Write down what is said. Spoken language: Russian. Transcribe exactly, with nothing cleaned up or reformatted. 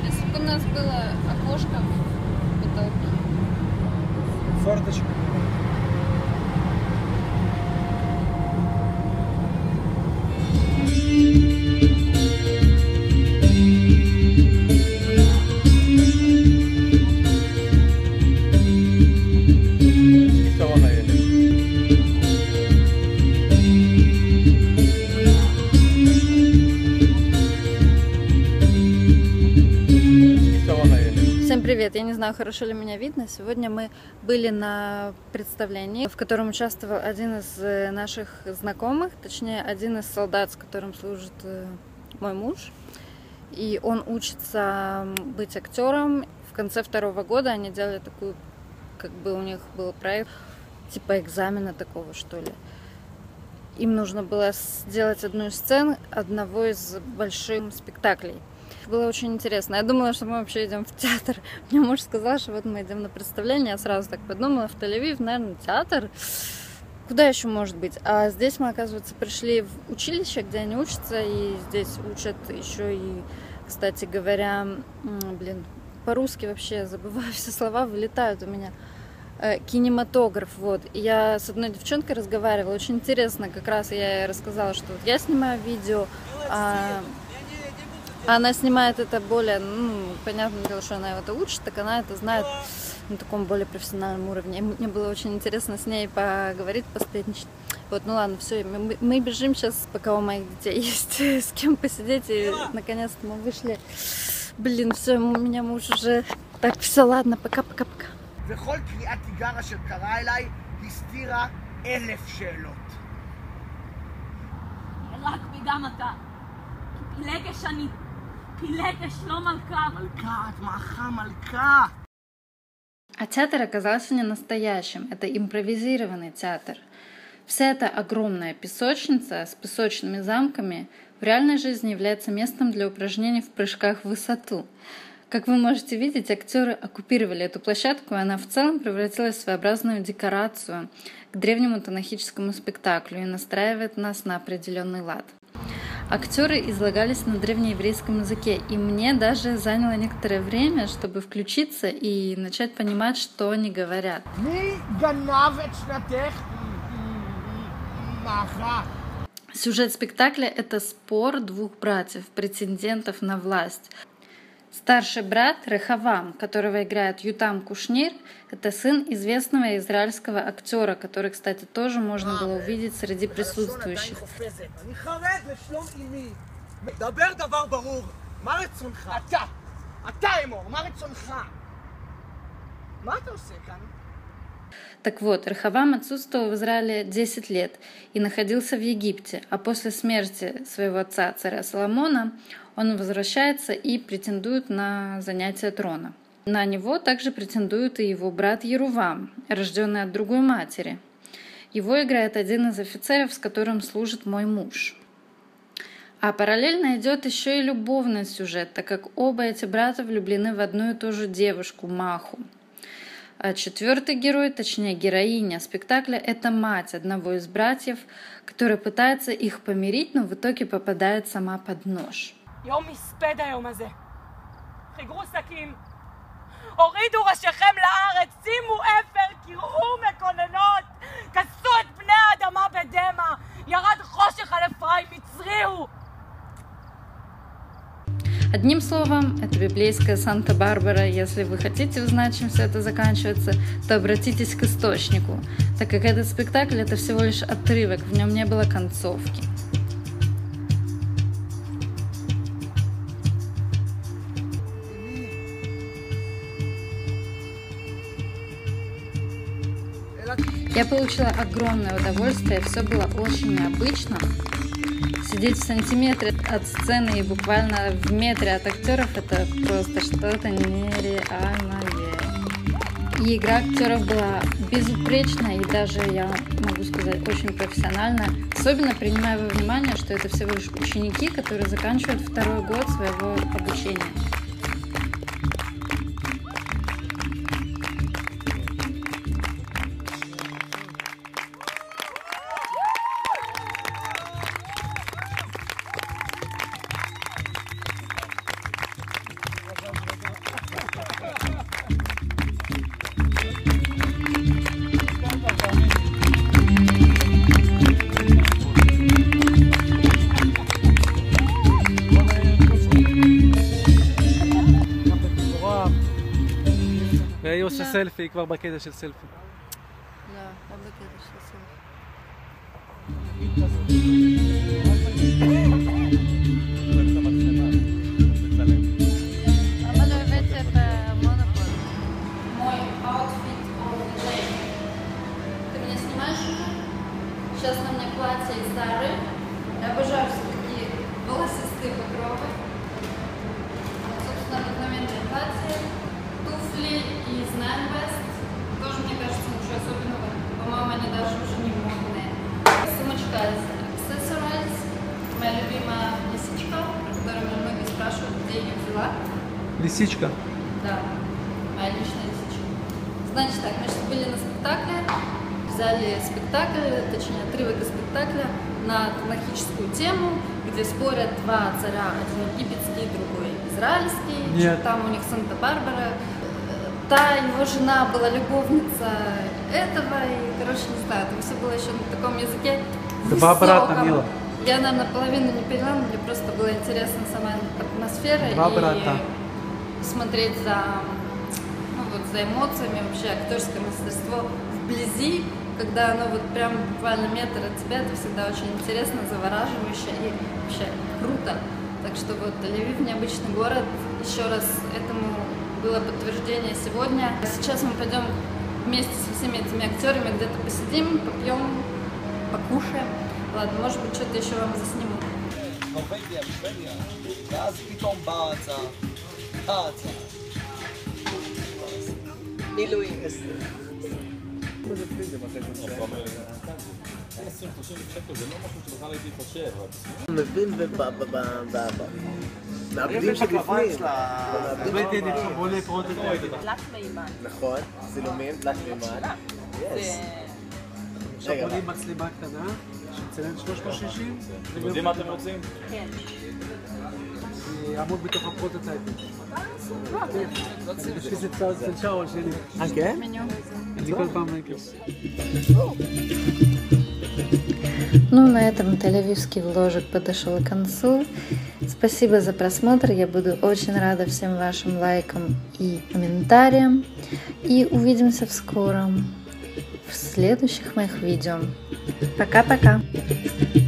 Если бы у нас было окошко в потолке. Форточка. Всем привет! Я не знаю, хорошо ли меня видно. Сегодня мы были на представлении, в котором участвовал один из наших знакомых, точнее, один из солдат, с которым служит мой муж. И он учится быть актером. В конце второго года они делали такую, как бы у них был проект, типа экзамена такого, что ли. Им нужно было сделать одну из сцен одного из больших спектаклей. Было очень интересно. Я думала, что мы вообще идем в театр. Мне муж сказал, что вот мы идем на представление. Я сразу так подумала, в Тель-Авив, наверное, театр. Куда еще может быть? А здесь мы, оказывается, пришли в училище, где они учатся. И здесь учат еще и, кстати говоря, блин, по-русски вообще забываю все слова, вылетают у меня. Кинематограф, вот. И я с одной девчонкой разговаривала. Очень интересно, как раз я ей рассказала, что вот я снимаю видео, а она снимает это более, ну, понятное дело, что она это учит, так она это знает на таком более профессиональном уровне. И мне было очень интересно с ней поговорить, посплетничать. Вот, ну ладно, все, мы, мы бежим сейчас, пока у моих детей есть с кем посидеть, и наконец-то мы вышли. Блин, все, у меня муж уже... Так, все, ладно, пока-пока-пока. וכל קריאת תיגר אשר קרא אליי הסתירה אלף שאלות. רק וגם אתה. כי פילגש אני. פילגש לא מלכה. מלכה, את מאחה מלכה. А театр оказался не настоящим. Это импровизированный театр. Вся эта огромная песочница с песочными замками в реальной жизни является местом для упражнений в прыжках в высоту. Как вы можете видеть, актеры оккупировали эту площадку, и она в целом превратилась в своеобразную декорацию к древнему танахическому спектаклю и настраивает нас на определенный лад. Актеры излагались на древнееврейском языке, и мне даже заняло некоторое время, чтобы включиться и начать понимать, что они говорят. Сюжет спектакля — это спор двух братьев, претендентов на власть. Старший брат Рехавам, которого играет Ютам Кушнир, это сын известного израильского актера, который, кстати, тоже можно было увидеть среди присутствующих. Так вот, Рехавам отсутствовал в Израиле десять лет и находился в Египте, а после смерти своего отца, царя Соломона, он возвращается и претендует на занятие трона. На него также претендует и его брат Ерувам, рожденный от другой матери. Его играет один из офицеров, с которым служит мой муж. А параллельно идет еще и любовный сюжет, так как оба эти брата влюблены в одну и ту же девушку, Маху. А четвертый герой, точнее героиня спектакля, это мать одного из братьев, которая пытается их помирить, но в итоге попадает сама под нож. יום מספד היום הזה. חיגרו סכין. הורידו ראשיכם לארץ, שימו אפר, קראו מקוננות. כסו את פני האדמה בדמע. ירד חושך על אפרים, הצריעו. Одним словом, это библейская Санта-Барбара. Если вы хотите узнать, чем все это заканчивается, то обратитесь к источнику, так как этот спектакль — это всего лишь отрывок, в нем не было концовки. Я получила огромное удовольствие, все было очень необычно. Сидеть в сантиметре от сцены и буквально в метре от актеров — это просто что-то нереальное. И игра актеров была безупречная и даже, я могу сказать, очень профессиональная. Особенно принимая во внимание, что это всего лишь ученики, которые заканчивают второй год своего обучения. עושה סלפי, היא כבר בקטע של סלפי. לא, לא בקטע של סלפי. אבל לא הבאתי את המונופול. Мой outfit of the day. Ты меня снимаешь уже? Сейчас на мне платье из Зары. Я обожаю все такие волосистые покровы. Собственно, обыкновенное платье, туфли из Nine West. Тоже, мне кажется, ничего особенного. По-моему, они даже уже не модные. Сумочка из Accessorize. Моя любимая лисичка, про которую меня многие спрашивают, где я ее взяла. Лисичка. Да, моя личная лисичка. Значит так, мы сейчас были на спектакле. Взяли спектакль, точнее отрывок из спектакля на танахическую тему, где спорят два царя, один египетский, другой израильский. Нет. Там у них Санта-Барбара. Та его жена была любовница этого, и, короче, не знаю, там все было еще на таком языке Два брата, высоком. Мила. Я, наверное, половину не поняла, но мне просто было интересна сама атмосфера Два и брата. смотреть за, ну, вот, за эмоциями, вообще актерское мастерство вблизи, когда оно вот прям буквально метр от тебя, это всегда очень интересно, завораживающе и вообще круто. Так что вот Тель-Авив необычный город, еще раз этому было подтверждение сегодня. Сейчас мы пойдем вместе со всеми этими актерами где-то посидим, попьем, покушаем. Ладно, может быть, что-то еще вам засниму. נורבגיה, שוודיה, ואז פתאום באה ההצעה, ההצעה. עילויים. מבין במעבדים שבפנים. תלת מימן. נכון, צילומים, תלת מימן. עכשיו בונים מצלמה קטנה, שמצלם שלוש מאות שישים. אתם יודעים מה אתם רוצים? כן. יעמוד בתוך הפרוטוטייפים. יש לי אצל שאול שלי. אה, כן? Меню. אני כל פעם... Ну, на этом тель-авивский вложик подошел к концу. Спасибо за просмотр. Я буду очень рада всем вашим лайкам и комментариям. И увидимся в скором, в следующих моих видео. Пока-пока!